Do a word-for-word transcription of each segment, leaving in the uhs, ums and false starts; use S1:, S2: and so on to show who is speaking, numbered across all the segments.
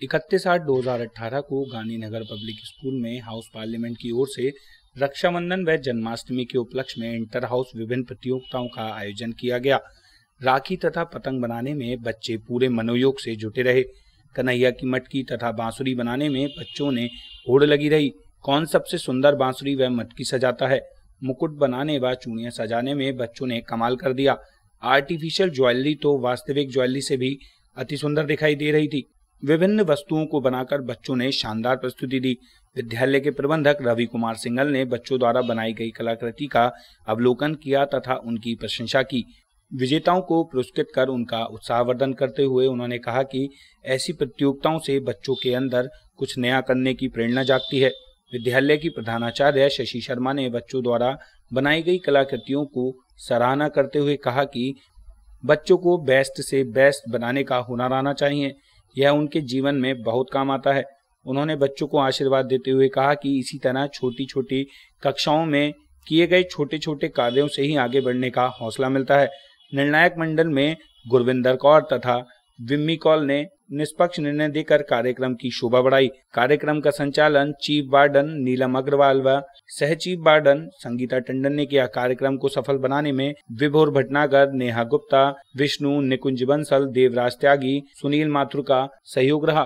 S1: इकतीस आठ दो हजार अठारह को गांधीनगर पब्लिक स्कूल में हाउस पार्लियामेंट की ओर से रक्षाबंधन व जन्माष्टमी के उपलक्ष्य में इंटर हाउस विभिन्न प्रतियोगिताओं का आयोजन किया गया। राखी तथा पतंग बनाने में बच्चे पूरे मनोयोग से जुटे रहे। कन्हैया की मटकी तथा बांसुरी बनाने में बच्चों ने होड़ लगी रही। कौन सबसे सुंदर बांसुरी व मटकी सजाता है, मुकुट बनाने व चूड़ियां सजाने में बच्चों ने कमाल कर दिया। आर्टिफिशियल ज्वेलरी तो वास्तविक ज्वेलरी से भी अति सुंदर दिखाई दे रही थी। विभिन्न वस्तुओं को बनाकर बच्चों ने शानदार प्रस्तुति दी। विद्यालय के प्रबंधक रवि कुमार सिंघल ने बच्चों द्वारा बनाई गई कलाकृति का अवलोकन किया तथा उनकी प्रशंसा की। विजेताओं को पुरस्कृत कर उनका उत्साहवर्धन करते हुए उन्होंने कहा कि ऐसी प्रतियोगिताओं से बच्चों के अंदर कुछ नया करने की प्रेरणा जागती है। विद्यालय की प्रधानाचार्य शशि शर्मा ने बच्चों द्वारा बनाई गई कलाकृतियों को सराहना करते हुए कहा कि बच्चों को बेस्ट से बेस्ट बनाने का हुनर आना चाहिए, यह उनके जीवन में बहुत काम आता है। उन्होंने बच्चों को आशीर्वाद देते हुए कहा कि इसी तरह छोटी छोटी कक्षाओं में किए गए छोटे छोटे कार्यों से ही आगे बढ़ने का हौसला मिलता है। निर्णायक मंडल में गुरविंदर कौर तथा विम्मी कौल ने निष्पक्ष निर्णय देकर कार्यक्रम की शोभा बढ़ाई। कार्यक्रम का संचालन चीफ वार्डन नीलम अग्रवाल व सह चीफ वार्डन संगीता टंडन ने किया। कार्यक्रम को सफल बनाने में विभोर भटनागर, नेहा गुप्ता, विष्णु, निकुंज बंसल, देवराज त्यागी, सुनील माथुर का सहयोग रहा।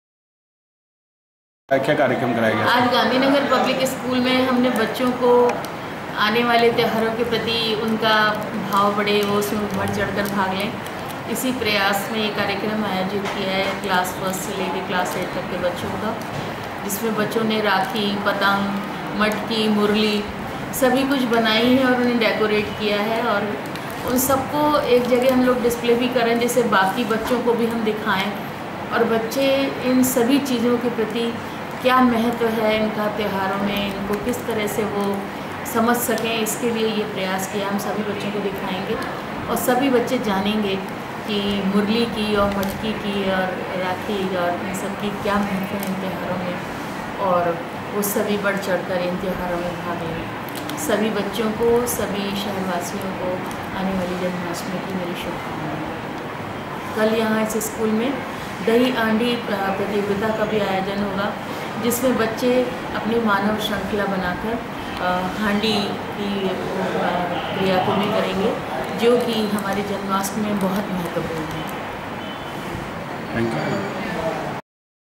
S1: क्या कार्यक्रम कराया गया?
S2: आज गांधीनगर पब्लिक स्कूल में हमने बच्चों को आने वाले त्योहारों के प्रति उनका भाव बढ़े, वो उसमें बढ़ चढ़कर भाग लें, इसी प्रयास में ये कार्यक्रम आयोजित किया है क्लास फर्स्ट से लेकर क्लास एट तक के बच्चों का, जिसमें बच्चों ने राखी, पतंग, मटकी, मुरली सभी कुछ बनाई है और उन्हें डेकोरेट किया है। और उन सबको एक जगह हम लोग डिस्प्ले भी करें जिससे बाकी बच्चों को भी हम दिखाएं और बच्चे इन सभी चीज़ों के प्रति क्या महत्व है इनका त्योहारों में, इनको किस तरह से वो समझ सकें, इसके लिए ये प्रयास किया। हम सभी बच्चों को दिखाएंगे और सभी बच्चे जानेंगे कि मुरली की और मटकी की और राखी और इन सब की क्या महत्व है इन त्योहारों में, और वो सभी बढ़ चढ़कर इन त्योहारों में भाग लें। सभी बच्चों को, सभी शहरवासियों को आने वाली जन्माष्टमी की मेरी शुभकामनाएं। कल यहाँ इस स्कूल में दही आंडी प्रतियोगिता का भी आयोजन होगा, जिसमें बच्चे अपनी मानव श्रृंखला बनाकर हांडी की क्रिया को भी करेंगे, जो कि हमारे जन्माष्टमी में बहुत महत्वपूर्ण है।
S1: Thank you.